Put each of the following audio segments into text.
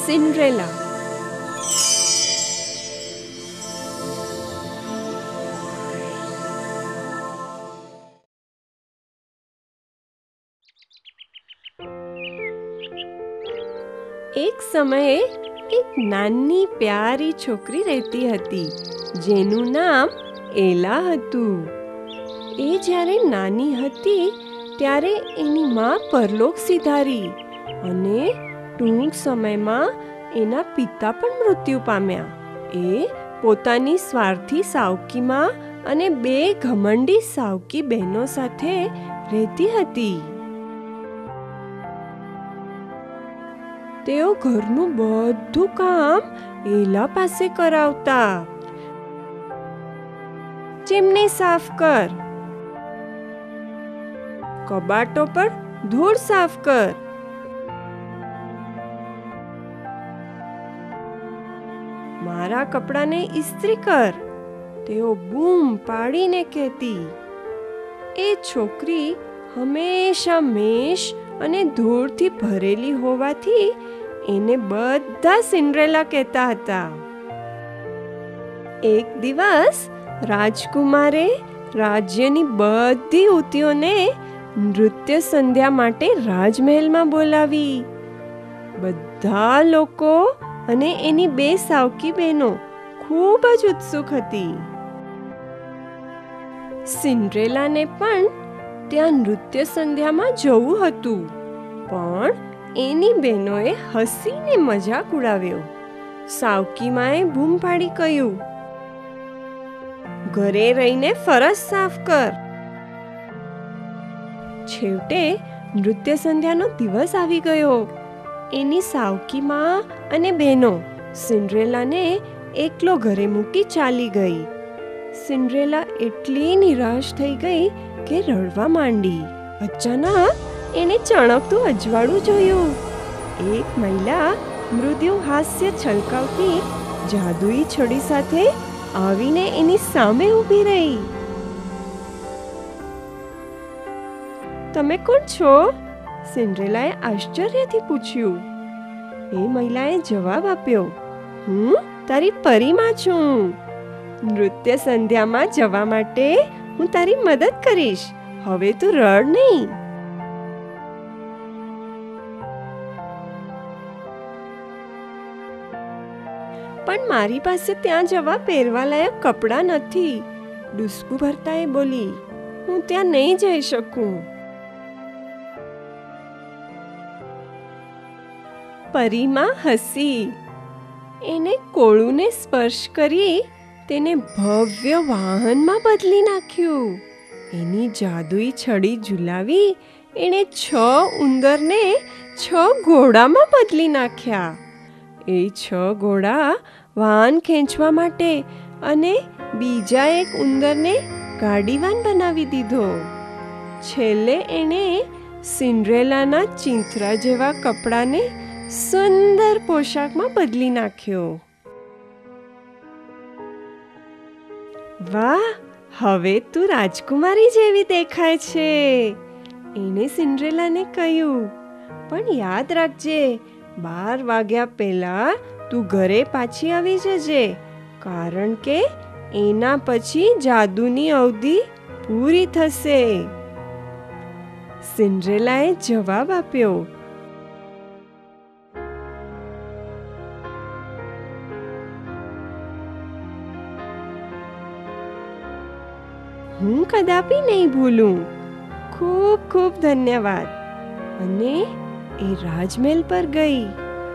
Cinderella. એક સમયે એક નાની પ્યારી છોકરી રહેતી હતી જેનું નામ એલા હતું. એ જ્યારે નાની હતી ત્યારે એની માં પરલોક સિધારી અને ટૂંક સમયમાં એના પિતા પણ મૃત્યુ પામ્યા. એ પોતાની સ્વાર્થી સાવકીમાં અને 2 ઘમંડી સાવકી બહેનો સાથે રહેતી હતી. તેઓ ઘરનું બધું કામ એલા પાસે કરાવતા. ચીમની સાફ કર, કબાટો પર ધૂળ સાફ કર, મારા કપડાને ઇસ્ત્રી કર, તેઓ બૂમ પાડીને કહેતી. એ છોકરી હંમેશા મેષ અને ધૂળથી ભરેલી હોવાથી એને બધા સિન્ડ્રેલા કહેતા હતા. એક દિવસ રાજકુમારે રાજ્યની બધી યુવતીઓને નૃત્ય સંધ્યા માટે રાજમહેલમાં બોલાવી. બધા લોકો અને એની 2 સાવકી બહેનો ખૂબ જ ઉત્સુક હતી. સિન્ડ્રેલાને પણ ત્યાં નૃત્ય સંધ્યામાં જવું હતું, પણ એની બહેનોએ હસીને મજાક ઉડાવ્યો. સાવકીમાએ બૂમ પાડી કહ્યું, ઘરે રહીને ફરજ સાફ કર. છેવટે નૃત્ય સંધ્યાનો દિવસ આવી ગયો. એની સાવકીમાં અને બહેનો સિન્ડ્રેલાને એકલો ઘરે મૂકી ચાલી ગઈ. સિન્ડ્રેલા એટલી નિરાશ થઈ ગઈ કે રડવા માંડી. અચાનક એને ચણકતું અજવાળું જોયું. એક મહિલા મૃદુ હાસ્ય છલકાવતી જાદુઈ છડી સાથે આવીને એની સામે ઊભી રહી. તમે કોણ છો? સિન્ડ્રેલાએ આશ્ચર્યથી પૂછ્યું. એ મહિલાએ જવાબ આપ્યો, હું તારી પરીમાં છું. નૃત્ય સંધ્યામાં જવા માટે હું તારી મદદ કરીશ. હવે તું રડ નહીં. પણ મારી પાસે ત્યાં જવા પહેરવાલાયક કપડાં નથી, ડૂસકું ભરતાએ બોલી. હું ત્યાં નહીં જઈ શકું. પરીમાં હસી. એને કોળુને સ્પર્શ કરી તેને ભવ્ય વાહનમાં બદલી નાખ્યું. એની જાદુઈ છડી ઝુલાવી એણે 6 ઉંદરને 6 ઘોડામાં બદલી નાખ્યા. એ 6 ઘોડા વાહન ખેંચવા માટે અને બીજા એક ઉંદરને ગાડીવાન બનાવી દીધો. છેલ્લે એણે સિન્ડ્રેલાના ચીંથરા જેવા કપડાને સુંદર પોશાકમાં બદલી નાખ્યો. વાહ, હવે તું રાજકુમારી જેવી દેખાય છે, એણે સિન્ડ્રેલાને કહ્યું. પણ યાદ રાખજે, 12 વાગ્યા પહેલા તું ઘરે પાછી આવી જજે, કારણ કે એના પછી જાદુની અવધિ પૂરી થશે. સિન્ડ્રેલાએ જવાબ આપ્યો. હું કદાપી નહીં ભૂલું. ખૂબ ખૂબ ધન્યવાદ. અને એ રાજમહેલ પર ગઈ.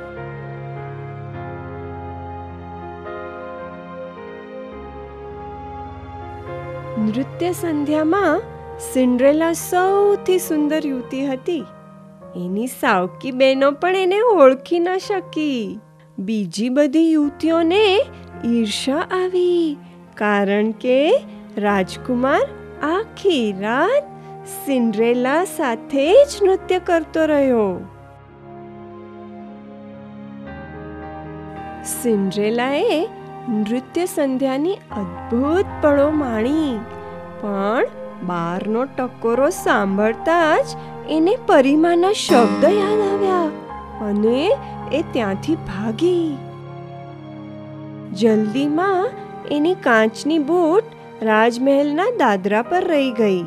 નૃત્ય સંધ્યામાં સિન્ડ્રેલા સૌથી સુંદર યુવતી હતી. એની સાવકી બહેનો પણ એને ઓળખી ન શકી. બીજી બધી યુવતીઓને ઈર્ષા આવી, કારણ કે રાજકુમાર આખી રાત સિન્ડ્રેલા સાથે જ નૃત્ય કરતો રહ્યો. સિન્ડ્રેલાએ નૃત્ય સંધ્યાની અદ્ભુત પળો માણી, પણ બારનો ટકોરો સાંભળતા જ એને પરીમાના શબ્દ યાદ આવ્યા. અને એ ત્યાંથી ભાગી. જલ્દીમાં એની કાચની બૂટ રાજમહેલના દાદરા પર રહી ગઈ.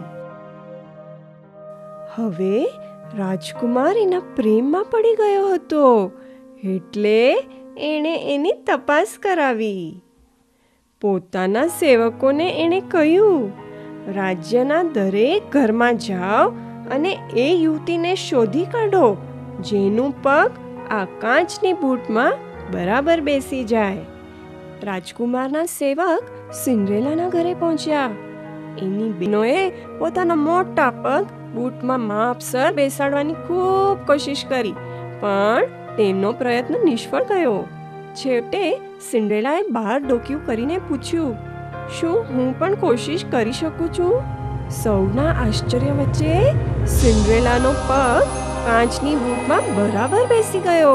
હવે રાજકુમાર એના પ્રેમમાં પડી ગયો હતો, એટલે એણે એની તપાસ કરાવી. પોતાના સેવકોને એણે કહ્યું, રાજ્યના દરેક ઘરમાં જાઓ અને એ યુવતીને શોધી કાઢો જેનું પગ આ કાચની બૂટમાં બરાબર બેસી જાય. રાજકુમારના સેવક સિન્ડ્રેલાના ઘરે પહોંચ્યા. એની બહેનોએ પોતાના મોટા પગ બૂટમાં માપસર બેસાડવાની ખૂબ કોશિશ કરી, પણ તેમનો પ્રયત્ન નિષ્ફળ ગયો. છેવટે સિન્ડ્રેલાએ બહાર ડોકિયું કરીને પૂછ્યું, શું હું પણ કોશિશ કરી શકું છું? સૌના આશ્ચર્ય વચ્ચે સિન્ડ્રેલાનો પગ કાચની બૂટમાં બરાબર બેસી ગયો.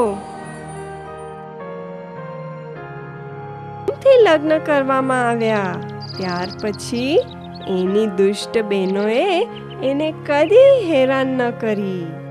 લગ્ન કરવામાં આવ્યા. ત્યાર પછી એની દુષ્ટ બહેનોએ એને કદી હેરાન ન કરી.